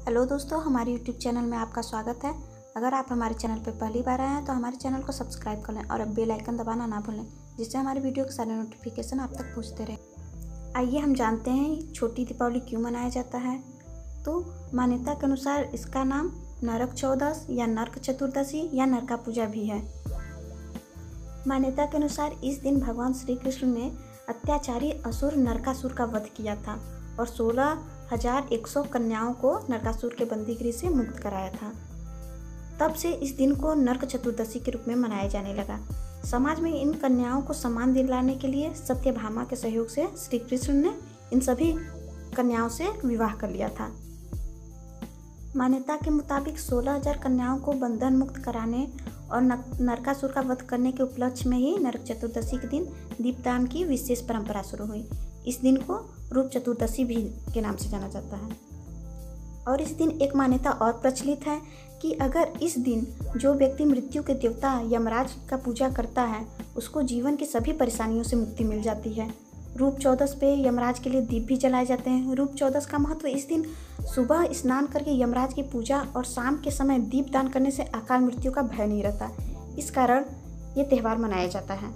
Hello दोस्तों, हमारे YouTube channel में आपका स्वागत है। अगर आप हमारे चैनल पर पहली बार आए हैं तो हमारे चैनल को सब्सक्राइब कर लें और अब बेल आइकन दबाना ना भूलें, जिससे हमारे वीडियो के सारे नोटिफिकेशन आप तक पहुंचते रहे। आइए हम जानते हैं छोटी दीपावली क्यों मनाया जाता है। तो मान्यता के अनुसार इसका नाम नरक चौदस या नरक चतुर्दशी या नरका पूजा भी है। मान्यता के अनुसार इस दिन भगवान श्री कृष्ण ने अत्याचारी असुर नरकासुर का वध किया था और 16,100 कन्याओं को नरकासुर के बंदीगृह से मुक्त कराया था। तब से इस दिन को नरक चतुर्दशी के रूप में मनाया जाने लगा। समाज में इन कन्याओं को सम्मान दिलाने के लिए सत्यभामा के सहयोग से श्री कृष्ण ने इन सभी कन्याओं से विवाह कर लिया था। मान्यता के मुताबिक 16,000 कन्याओं को बंधन मुक्त कराने और नरकासुर का वध करने के उपलक्ष्य में ही नरक चतुर्दशी के दिन दीपदान की विशेष परंपरा शुरू हुई। इस दिन को रूप चतुर्दशी भी के नाम से जाना जाता है। और इस दिन एक मान्यता और प्रचलित है कि अगर इस दिन जो व्यक्ति मृत्यु के देवता यमराज का पूजा करता है उसको जीवन की सभी परेशानियों से मुक्ति मिल जाती है। रूप चौदस पे यमराज के लिए दीप भी जलाए जाते हैं। रूप चौदस का महत्व इस दिन सुबह स्नान करके यमराज की पूजा और शाम के समय दीप दान करने से अकाल मृत्यु का भय नहीं रहता। इस कारण ये त्यौहार मनाया जाता है।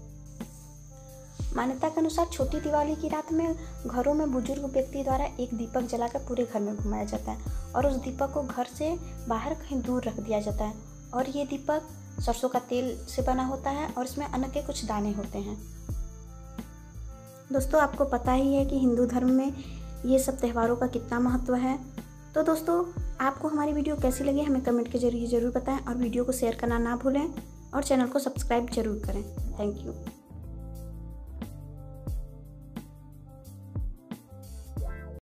मान्यता के अनुसार छोटी दिवाली की रात में घरों में बुजुर्ग व्यक्ति द्वारा एक दीपक जलाकर पूरे घर में घुमाया जाता है और उस दीपक को घर से बाहर कहीं दूर रख दिया जाता है। और ये दीपक सरसों का तेल से बना होता है और इसमें अन्न के कुछ दाने होते हैं। दोस्तों, आपको पता ही है कि हिंदू धर्म में ये सब त्योहारों का कितना महत्व है। तो दोस्तों, आपको हमारी वीडियो कैसी लगी हमें कमेंट के जरिए ज़रूर बताएं और वीडियो को शेयर करना ना भूलें और चैनल को सब्सक्राइब जरूर करें। Thank you.